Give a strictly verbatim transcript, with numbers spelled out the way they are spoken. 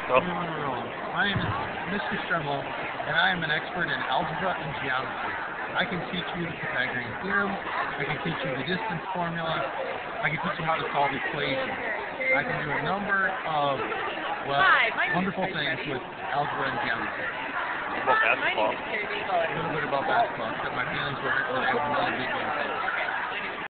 So. My name is Mister Stremmel, and I am an expert in algebra and geometry. I can teach you the Pythagorean theorem, I can teach you the distance formula, I can teach you how to solve equations. I can do a number of, well, wonderful things with algebra and geometry. About basketball. A little bit about basketball, except my feelings were hurt when I was really big game.